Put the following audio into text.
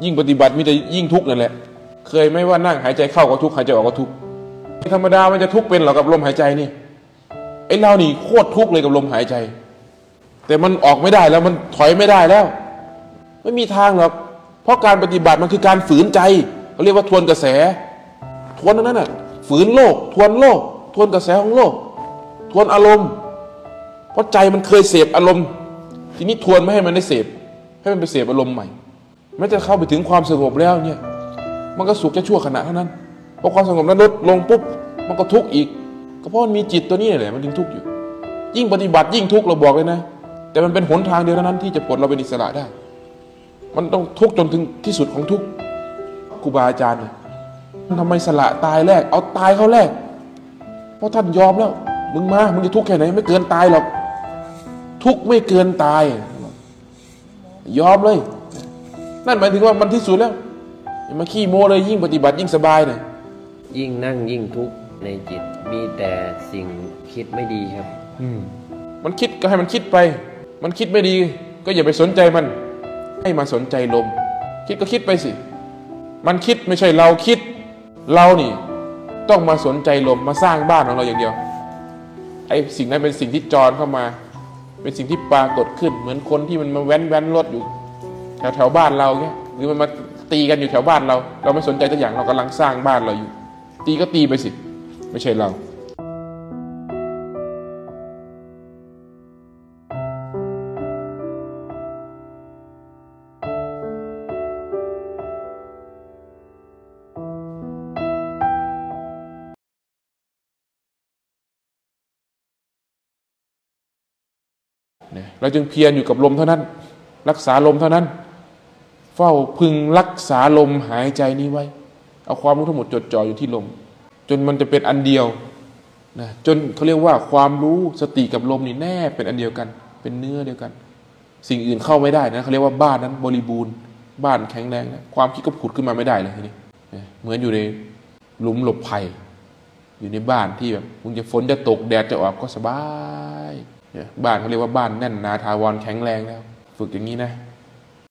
ยิ่งปฏิบัติมีแต่ยิ่งทุกข์นั่นแหละเคยไหมว่านั่งหายใจเข้าก็ทุกข์หายใจออกก็ทุกข์ธรรมดามันจะทุกข์เป็นหรอกับลมหายใจนี่ไอ้เรานี่โคตรทุกข์เลยกับลมหายใจแต่มันออกไม่ได้แล้วมันถอยไม่ได้แล้วไม่มีทางหรอกเพราะการปฏิบัติมันคือการฝืนใจเขาเรียกว่าทวนกระแสทวนนั้นน่ะฝืนโลกทวนโลกทวนกระแสของโลกทวนอารมณ์เพราะใจมันเคยเสพอารมณ์ทีนี้ทวนไม่ให้มันได้เสพให้มันไปเสพอารมณ์ใหม่ไม่จะเข้าไปถึงความสงบแล้วเนี่ยมันก็สุขแค่ชั่วขณะเท่านั้นพอความสงบนั้นลดลงปุ๊บมันก็ทุกข์อีกก็เพราะมันมีจิตตัวนี้แหละมันถึงทุกข์อยู่ยิ่งปฏิบัติยิ่งทุกข์เราบอกเลยนะแต่มันเป็นหนทางเดียวเท่านั้นที่จะปลดเราเป็นอิสระได้มันต้องทุกข์จนถึงที่สุดของทุกข์ครูบาอาจารย์เนี่ยทำไมสละตายแรกเอาตายเข้าแรกเพราะท่านยอมแล้วมึงมามึงจะทุกข์แค่ไหนไม่เกินตายหรอกทุกข์ไม่เกินตายยอมเลยนั่นหมายถึงว่ามันที่สุดแล้วอย่ามาขี้โม้เลยยิ่งปฏิบัติยิ่งสบายเลยยิ่งนั่งยิ่งทุกข์ในจิตมีแต่สิ่งคิดไม่ดีครับมันคิดก็ให้มันคิดไปมันคิดไม่ดีก็อย่าไปสนใจมันให้มาสนใจลมคิดก็คิดไปสิมันคิดไม่ใช่เราคิดเรานี่ต้องมาสนใจลมมาสร้างบ้านของเราอย่างเดียวไอ้สิ่งนั้นเป็นสิ่งที่จรเข้ามาเป็นสิ่งที่ปรากฏขึ้นเหมือนคนที่มันมาแว้นรถอยู่แถวบ้านเราเงี้ยหรือมันมาตีกันอยู่แถวบ้านเราไม่สนใจตัวอย่างเรากำลังสร้างบ้านเราอยู่ตีก็ตีไปสิไม่ใช่เราเราจึงเพียรอยู่กับลมเท่านั้นรักษาลมเท่านั้นเฝ้าพึงรักษาลมหายใจนี้ไว้เอาความรู้ทั้งหมดจดจ่ออยู่ที่ลมจนมันจะเป็นอันเดียวนะจนเขาเรียกว่าความรู้สติกับลมนี่แน่เป็นอันเดียวกันเป็นเนื้อเดียวกันสิ่งอื่นเข้าไม่ได้นะเขาเรียกว่าบ้านนั้นบริบูรณ์บ้านแข็งแรงนะความคิดก็ผุดขึ้นมาไม่ได้เลยทีนี้เหมือนอยู่ในหลุมหลบภัยอยู่ในบ้านที่แบบมึงจะฝนจะตกแดดจะออกก็สบายบ้านเขาเรียกว่าบ้านแน่นหนาถาวรแข็งแรงแล้วฝึกอย่างนี้นะ